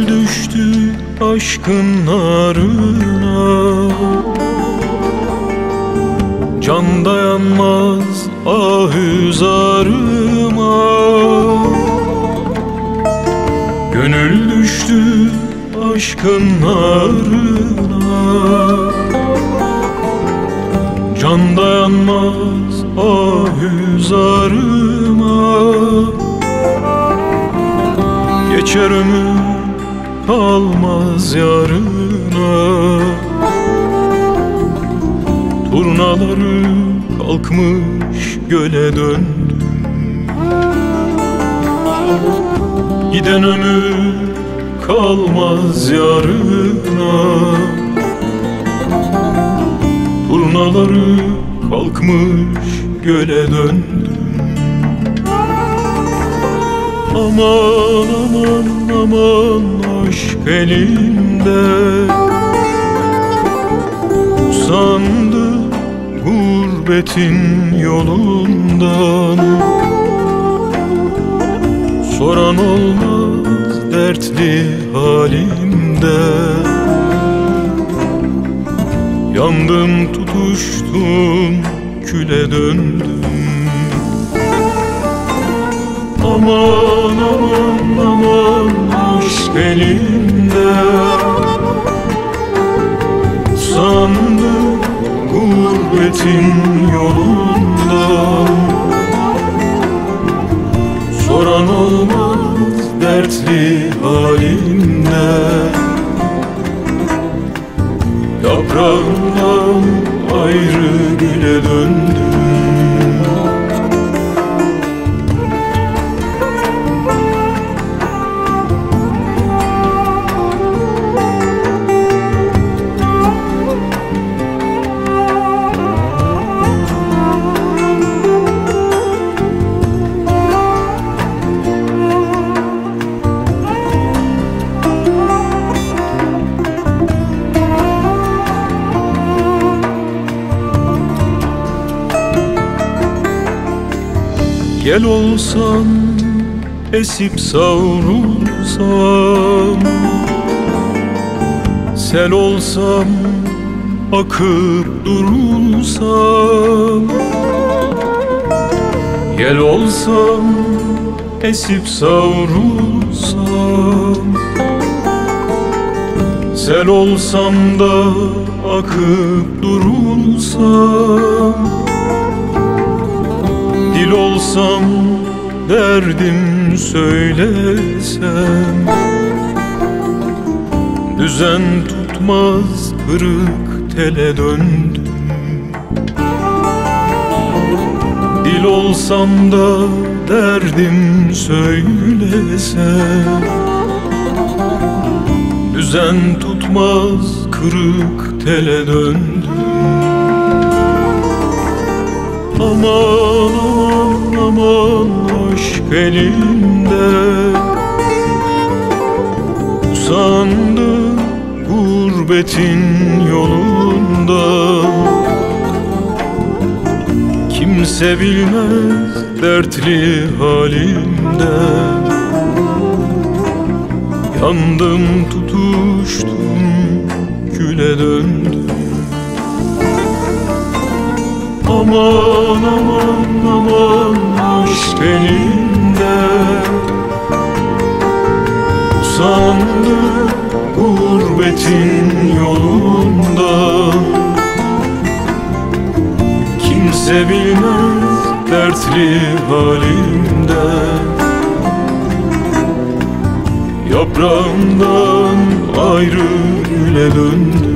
Gönül düştü aşkın narına, can dayanmaz ahüzarıma. Gönül düştü aşkın narına, can dayanmaz ahüzarıma. Geçer ömür kalmaz yarına, turnaları kalkmış göle döndü. Giden ömür kalmaz yarına, turnaları kalkmış göle döndü. Aman aman aman aşk elinde, usandı gurbetin yolundan. Soran olmaz dertli halimde, yandım tutuştum küle döndüm. Aman aman aman aşk elinde, usandı gurbetin yolundan. Soran olmaz dertli halimde, yaprağından ayrı güle döndüm. Yel olsam, esip savrulsam, sel olsam, akıp durulsam. Yel olsam, esip savrulsam, sel olsam da akıp durulsam. Dil olsam, derdim söylesem, düzen tutmaz kırık tele döndüm. Dil olsam da derdim söylesem, düzen tutmaz kırık tele döndüm. Aman aman aman aşk elinde, usandı gurbetin yolunda. Kimse bilmez dertli halimde, yandım tutuştum küle döndüm. Aman aman aman aşk elinde, usandı gurbetin yolunda. Kimse bilmez dertli halimde, yaprağımdan ayrı güle döndüm.